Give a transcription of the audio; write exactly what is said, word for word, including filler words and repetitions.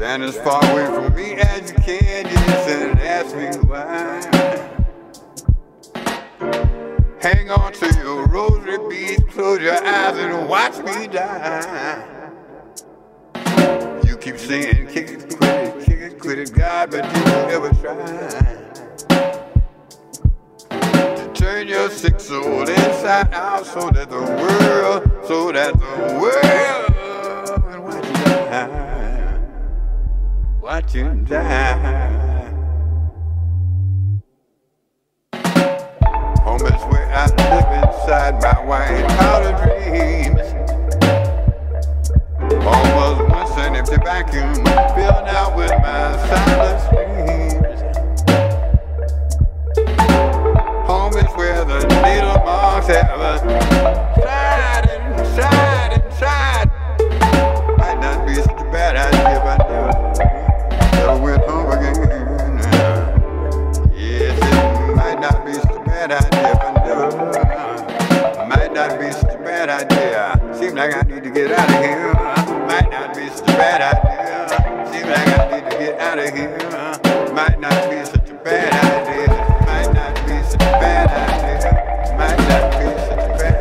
Stand as far away from me as you can, just and ask me why. Hang on to your rosary beads, close your eyes and watch me die. You keep saying kick it, quit it, kick it, quit it, God, but you never try to turn your sick soul inside out so that the world, so that the world can watch you die, watch you die. Home is where I live inside my white powder dreams. Home was once an empty vacuum filled out with my silent screams. Home is where the needle marks have tried and tried and tried. Might not be such a bad idea if I never, never went home again. Yes, it might not be such a bad idea if I never, might not be such a bad idea. Seems like I need to get out of here. Might not be such a bad idea. Seems like I need to get out of here. Might not be such a bad idea. Might not be such a bad idea. Might not be such a bad